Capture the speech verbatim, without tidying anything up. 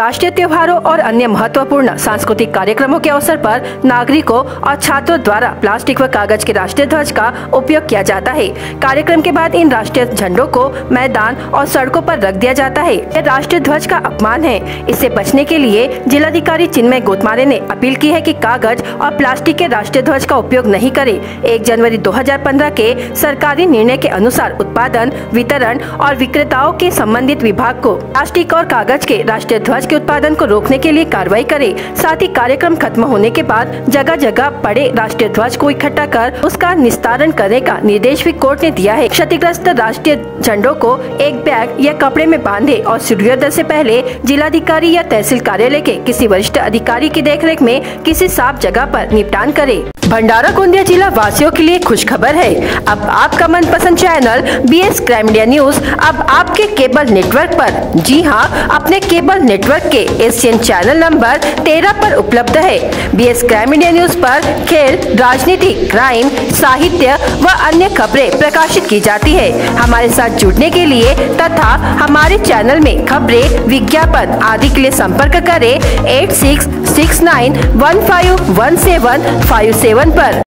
राष्ट्रीय त्योहारों और अन्य महत्वपूर्ण सांस्कृतिक कार्यक्रमों के अवसर पर नागरिकों और छात्रों द्वारा प्लास्टिक व कागज के राष्ट्रीय ध्वज का उपयोग किया जाता है। कार्यक्रम के बाद इन राष्ट्रीय झंडों को मैदान और सड़कों पर रख दिया जाता है। यह राष्ट्रीय ध्वज का अपमान है। इससे बचने के लिए जिलाधिकारी चिन्मय गोतमारे ने अपील की है कि कागज और प्लास्टिक के राष्ट्रीय ध्वज का उपयोग नहीं करें। एक जनवरी दो हजार पंद्रह के सरकारी निर्णय के अनुसार उत्पादन, वितरण और विक्रेताओं के संबंधित विभाग को प्लास्टिक और कागज के राष्ट्रीय ध्वज के उत्पादन को रोकने के लिए कार्रवाई करे। साथ ही कार्यक्रम खत्म होने के बाद जगह जगह पड़े राष्ट्रीय ध्वज को इकट्ठा कर उसका निस्तारण करने का निर्देश भी कोर्ट ने दिया है। क्षतिग्रस्त राष्ट्रीय झंडों को एक बैग या कपड़े में बांधे और सूर्योदय से पहले जिलाधिकारी या तहसील कार्यालय के किसी वरिष्ठ अधिकारी की देखरेख में किसी साफ जगह पर निपटान करे। भंडारा गोंदिया जिला वासियों के लिए खुश खबर है। अब आपका मनपसंद channel B S crime India news अब आपके केबल नेटवर्क पर, जी हां, अपने केबल नेटवर्क के एशियन चैनल नंबर तेरह पर उपलब्ध है। B S crime India news पर खेल, राजनीति, क्राइम, साहित्य व अन्य खबरें प्रकाशित की जाती है। हमारे साथ जुड़ने के लिए तथा हमारे चैनल में खबरें, विज्ञापन आदि के लिए संपर्क करें eight six six nine one five one seven five seven पर।